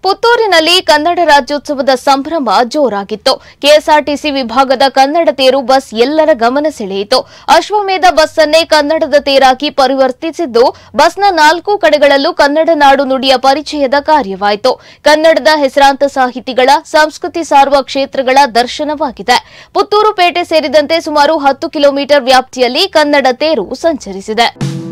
ಪುತ್ತೂರಿನಲ್ಲಿ ಕನ್ನಡ ರಾಜ್ಯೋತ್ಸವದ ಸಂಭ್ರಮ ಜೋರಾಗಿತ್ತು. ಕೆಎಸ್ಆರ್ಟಿಸಿ ವಿಭಾಗದ ಕನ್ನಡ ತೇರು ಬಸ್ ಎಲ್ಲರ ಗಮನ ಸೆಳೆಯಿತು. ಅಶ್ವಮೇಧ ಬಸ್ ಅನ್ನೇ ಕನ್ನಡದ ತೇರಾಗಿ ಪರಿವರ್ತಿಸಿದ್ದು, ಬಸ್ನ 4 ಕಡೆಗಳಲ್ಲೂ ಕನ್ನಡ ನಾಡು ನುಡಿಯ ಪರಿಚಯದ ಕಾರ್ಯವಾಯಿತು. ಕನ್ನಡದ ಹೆಸರಾಂತ ಸಾಹಿತಿಗಳ ಸಂಸ್ಕೃತಿ ಸಾರುವ ಕ್ಷೇತ್ರಗಳ ದರ್ಶನವಾಗಿದೆ. ಪುತ್ತೂರು ಪೇಟೆ ಸೇರಿದಂತೆ ಸುಮಾರು 10 ಕಿಲೋಮೀಟರ್ ವ್ಯಾಪ್ತಿಯಲ್ಲಿ ಕನ್ನಡ ತೇರು ಸಂಚರಿಸಿದೆ.